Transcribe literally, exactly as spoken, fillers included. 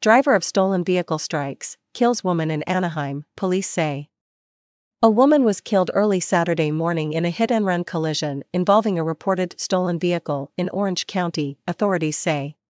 Driver of stolen vehicle strikes, kills woman in Anaheim, police say. A woman was killed early Saturday morning in a hit-and-run collision involving a reported stolen vehicle in Orange County, authorities say.